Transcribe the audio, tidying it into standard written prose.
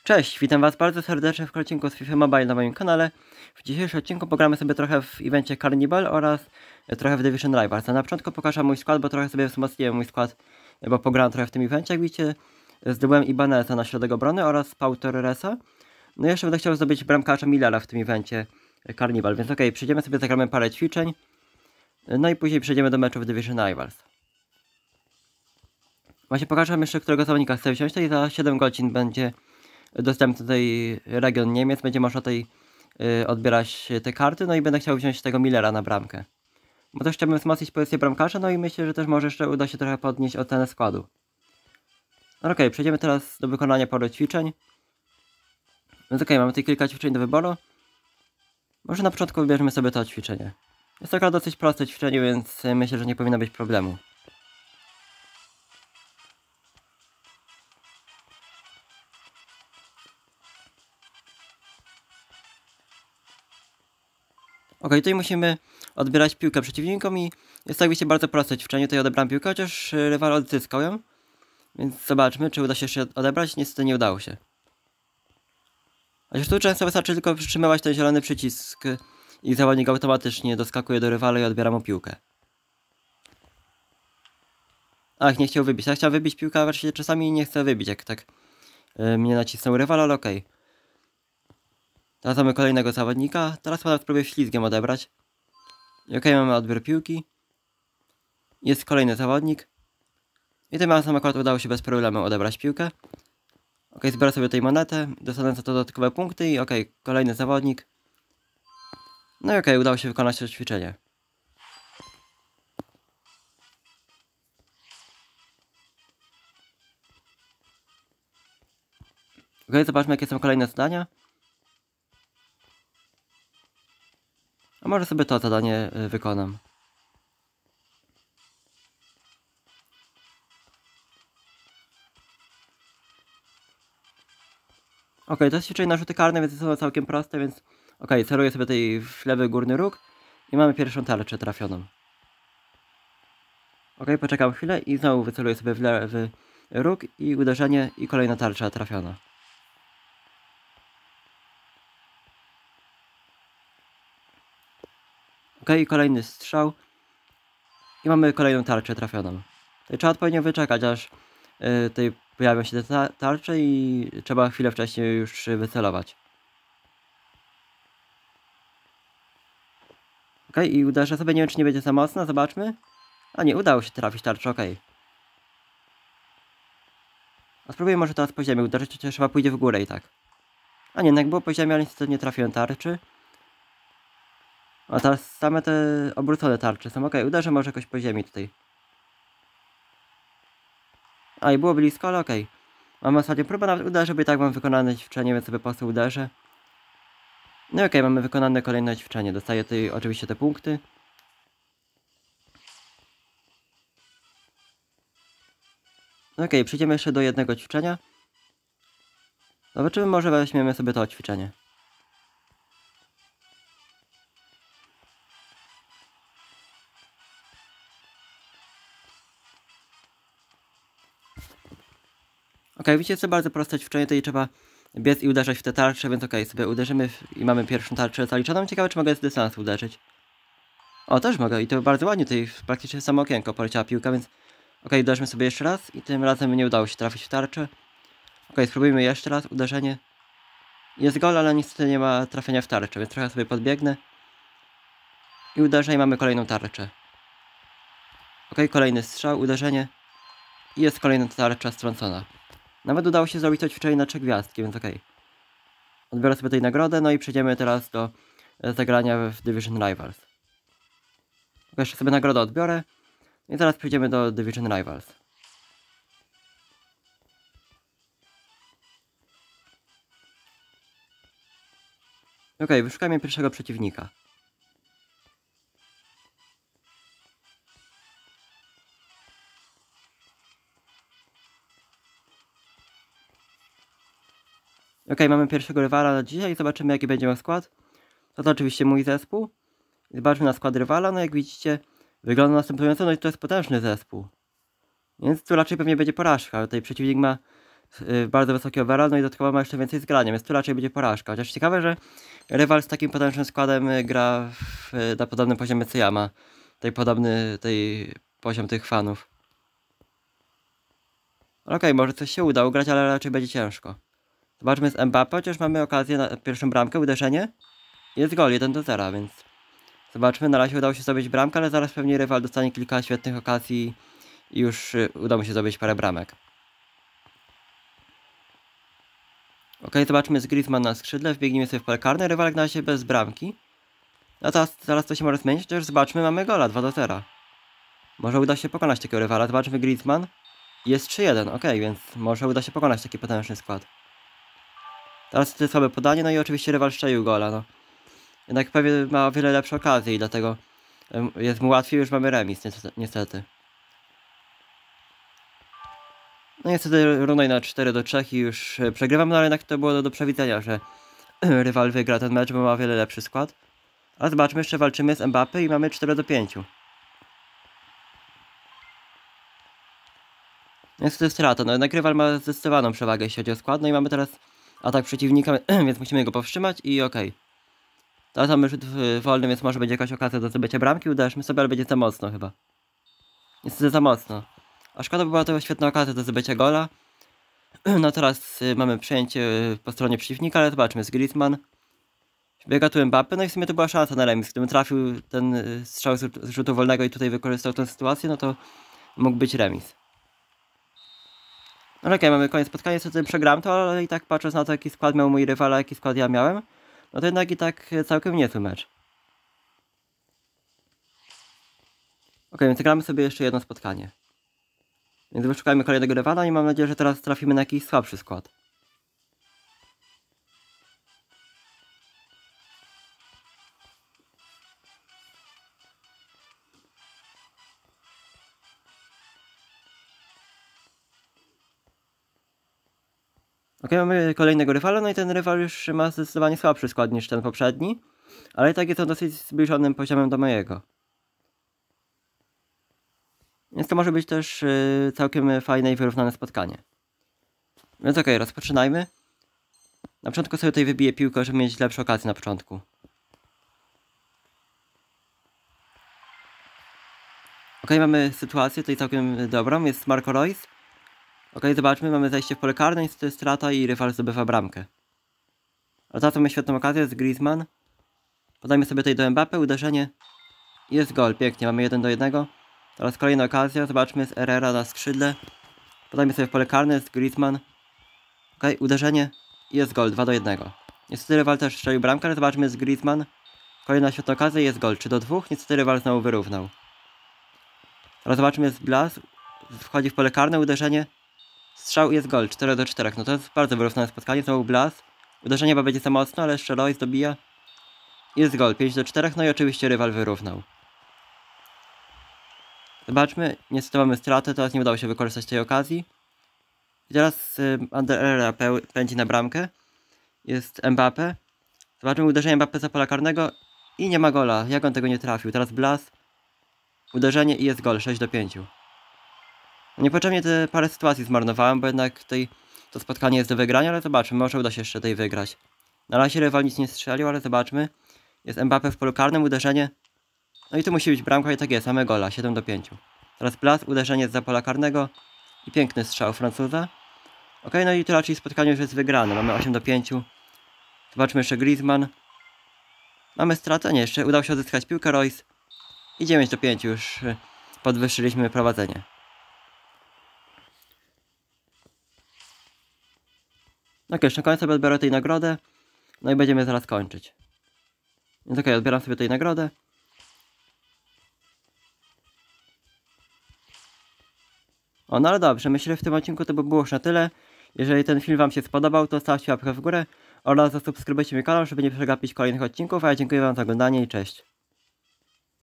Cześć, witam was bardzo serdecznie w odcinku z FIFA Mobile na moim kanale. W dzisiejszym odcinku pogramy sobie trochę w evencie Carnival oraz trochę w Division Rivals. A na początku pokażę mój skład, bo trochę sobie wzmocniłem mój skład, bo pograłem trochę w tym evencie. Jak widzicie, zdobyłem Ibaneza na środek obrony oraz Pau Torresa. No i jeszcze będę chciał zdobyć bramkarza Millera w tym evencie Carnival, więc okej, przejdziemy sobie, zagramy parę ćwiczeń. No i później przejdziemy do meczu w Division Rivals. Właśnie pokażę wam jeszcze, którego zawodnika chcę wziąć, i za 7 godzin będzie dostępny tutaj region Niemiec, będzie można tutaj odbierać te karty, no i będę chciał wziąć tego Millera na bramkę. Bo też chciałbym wzmocnić pozycję bramkarza, no i myślę, że też może jeszcze uda się trochę podnieść ocenę składu. No okej, przejdziemy teraz do wykonania paru ćwiczeń. Więc okej, mamy tutaj kilka ćwiczeń do wyboru. Może na początku wybierzemy sobie to ćwiczenie. Jest to akurat dosyć proste ćwiczenie, więc myślę, że nie powinno być problemu. Okej, tutaj musimy odbierać piłkę przeciwnikom i jest to oczywiście bardzo proste ćwiczenie. Tutaj odebrałem piłkę, chociaż rywal odzyskał ją. Więc zobaczmy, czy uda się jeszcze odebrać. Niestety nie udało się. Chociaż tu często wystarczy tylko przytrzymywać ten zielony przycisk i zawodnik automatycznie doskakuje do rywala i odbiera mu piłkę. Ach, nie chciał wybić. Ja chciał wybić piłkę, a właściwie czasami nie chcę wybić, jak tak mnie nacisnął rywal, ale okej. Teraz mamy kolejnego zawodnika. Teraz chyba spróbuję ślizgiem odebrać. I okej, mamy odbiór piłki. Jest kolejny zawodnik. I tym razem akurat udało się bez problemu odebrać piłkę. Okej, zbiorę sobie tutaj monetę. Dostanę za to dodatkowe punkty i okej, kolejny zawodnik. No i okej, udało się wykonać to ćwiczenie. Okej, zobaczmy, jakie są kolejne zadania. A może sobie to zadanie wykonam. Okej, to jest ćwiczenie na rzuty karne, więc są całkiem proste, więc okej, celuję sobie tutaj w lewy górny róg i mamy pierwszą tarczę trafioną. Okej, poczekam chwilę i znowu wyceluję sobie w lewy róg i uderzenie i kolejna tarcza trafiona. Okej, kolejny strzał i mamy kolejną tarczę trafioną. Tutaj trzeba odpowiednio wyczekać, aż tutaj pojawią się te tarcze i trzeba chwilę wcześniej już wycelować. Okej, i uderzę sobie, nie wiem, czy nie będzie za mocno, zobaczmy. A nie, udało się trafić tarczę, okej. A spróbuję może teraz po ziemi uderzyć, chociaż chyba pójdzie w górę i tak. A nie, no jak było po ziemi, ale niestety nie trafiłem tarczy. A teraz same te obrócone tarcze są, okej, uderzę może jakoś po ziemi tutaj. A i było blisko, ale okej. Mamy ostatnią próbę, nawet uderzę, bo i tak mam wykonane ćwiczenie, więc sobie po prostu uderzę. No i okej, mamy wykonane kolejne ćwiczenie. Dostaję tutaj oczywiście te punkty. No okej, przejdziemy jeszcze do jednego ćwiczenia. Zobaczymy, może weźmiemy sobie to ćwiczenie. Okej, widzicie, to bardzo proste ćwiczenie, tutaj trzeba biec i uderzać w te tarcze, więc okej, sobie uderzymy i mamy pierwszą tarczę zaliczoną. Ciekawe, czy mogę z dystansu uderzyć. O, też mogę i to bardzo ładnie, tutaj praktycznie samo okienko poleciała piłka, więc okej, uderzmy sobie jeszcze raz i tym razem nie udało się trafić w tarczę. Okej, spróbujmy jeszcze raz, uderzenie. Jest gol, ale niestety nie ma trafienia w tarczę, więc trochę sobie podbiegnę. I uderzę i mamy kolejną tarczę. Okej, kolejny strzał, uderzenie. I jest kolejna tarcza strącona. Nawet udało się zrobić to ćwiczenie na 3 gwiazdki, więc okej. Odbiorę sobie tej nagrodę, no i przejdziemy teraz do zagrania w Division Rivals. Jeszcze sobie nagrodę odbiorę. I teraz przejdziemy do Division Rivals. Okej, wyszukajmy pierwszego przeciwnika. Okej, mamy pierwszego rywala na dzisiaj. Zobaczymy, jaki będzie miał skład. To oczywiście mój zespół. Zobaczmy na skład rywala. No jak widzicie, wygląda następująco. No i to jest potężny zespół. Więc tu raczej pewnie będzie porażka. Tutaj przeciwnik ma bardzo wysoki overall, no i dodatkowo ma jeszcze więcej zgrania, więc tu raczej będzie porażka. Chociaż ciekawe, że rywal z takim potężnym składem gra na podobnym poziomie co ja ma. Tej poziom tych fanów. Okej, może coś się uda ugrać, ale raczej będzie ciężko. Zobaczmy z Mbappé, chociaż mamy okazję na pierwszą bramkę, uderzenie. Jest gol, 1-0, więc zobaczmy, na razie udało się zdobyć bramkę, ale zaraz pewnie rywal dostanie kilka świetnych okazji i już uda mu się zdobyć parę bramek. Okej, zobaczmy z Griezmann na skrzydle, wbiegniemy sobie w pole karne, rywal jak na razie bez bramki. A zaraz to się może zmienić, chociaż zobaczmy, mamy gola, 2-0. Może uda się pokonać takiego rywala, zobaczmy Griezmann. Jest 3-1, okej, więc może uda się pokonać taki potężny skład. Teraz to słabe podanie, no i oczywiście rywal strzelił gola, no. Jednak pewnie ma o wiele lepsze okazje i dlatego jest mu łatwiej, już mamy remis, niestety. No niestety runąj na 4-3 i już przegrywam, no ale jednak to było do przewidzenia, że rywal wygra ten mecz, bo ma o wiele lepszy skład. Ale zobaczmy, jeszcze walczymy z Mbappé i mamy 4-5. Niestety strata, no jednak rywal ma zdecydowaną przewagę, jeśli chodzi o skład, no i mamy teraz atak przeciwnika, więc musimy go powstrzymać i okej. Teraz mamy rzut wolny, więc może będzie jakaś okazja do zdobycia bramki, uderzmy sobie, ale będzie za mocno chyba. Niestety za mocno. A szkoda, by była to świetna okazja do zdobycia gola. No teraz mamy przejęcie po stronie przeciwnika, ale zobaczmy, z Griezmann. Biega tu Mbappé, no i w sumie to była szansa na remis. Gdybym trafił ten strzał z rzutu wolnego i tutaj wykorzystał tę sytuację, no to mógł być remis. No okej, mamy koniec spotkania, niestety przegram to, ale i tak patrząc na to, jaki skład miał mój rywal, a jaki skład ja miałem, no to jednak i tak całkiem niezły mecz. Okej, więc gramy sobie jeszcze jedno spotkanie. Więc wyszukajmy kolejnego rywala i mam nadzieję, że teraz trafimy na jakiś słabszy skład. Okej, mamy kolejnego rywala, no i ten rywal już ma zdecydowanie słabszy skład niż ten poprzedni, ale i tak jest on dosyć zbliżonym poziomem do mojego. Więc to może być też całkiem fajne i wyrównane spotkanie. Więc okej, rozpoczynajmy. Na początku sobie tutaj wybiję piłkę, żeby mieć lepsze okazje na początku. Okej, mamy sytuację tutaj całkiem dobrą, jest Marco Reus. Okej, zobaczmy, mamy zajście w pole karne, niestety strata i rywal zdobywa bramkę. Ale teraz mamy świetną okazję, z Griezmann. Podajmy sobie tutaj do Mbappé, uderzenie. Jest gol, pięknie, mamy 1-1. Teraz kolejna okazja, zobaczmy, z Herrera na skrzydle. Podajmy sobie w pole karne, z Griezmann. Okej, uderzenie. Jest gol, 2-1. Niestety rywal też strzelił bramkę, ale zobaczmy, z Griezmann. Kolejna świetna okazja, jest gol, 3-2. Niestety rywal znowu wyrównał. Teraz zobaczmy, z Blas. Wchodzi w pole karne, uderzenie. Strzał, jest gol, 4-4. No to jest bardzo wyrównane spotkanie, znowu Blas. Uderzenie chyba będzie za mocno, ale jeszcze Reus dobija. Jest gol, 5-4, no i oczywiście rywal wyrównał. Zobaczmy, niestety mamy stratę, teraz nie udało się wykorzystać tej okazji. I teraz Ander Herrera pędzi na bramkę. Jest Mbappé. Zobaczmy uderzenie Mbappé za pola karnego i nie ma gola. Jak on tego nie trafił? Teraz Blas. Uderzenie i jest gol, 6-5. Niepotrzebnie te parę sytuacji zmarnowałem, bo jednak tutaj to spotkanie jest do wygrania, ale zobaczmy, może uda się jeszcze tutaj wygrać. Na razie rywal nic nie strzelił, ale zobaczmy. Jest Mbappé w polu karnym, uderzenie. No i tu musi być bramka i tak jest, mamy gola, 7-5. Teraz Blas, uderzenie z za pola karnego i piękny strzał Francuza. Okej, no i to raczej spotkanie już jest wygrane, mamy 8-5. Zobaczmy jeszcze Griezmann. Mamy stratę, nie, jeszcze udało się odzyskać piłkę Reus. I 9-5 już podwyższyliśmy prowadzenie. Ok, jeszcze na koniec sobie odbiorę tej nagrodę. No i będziemy zaraz kończyć. Więc okej, odbieram sobie tej nagrodę. O, no ale dobrze, myślę, że w tym odcinku to by było już na tyle. Jeżeli ten film wam się spodobał, to stawcie łapkę w górę oraz zasubskrybujcie mój kanał, żeby nie przegapić kolejnych odcinków, a ja dziękuję wam za oglądanie i cześć.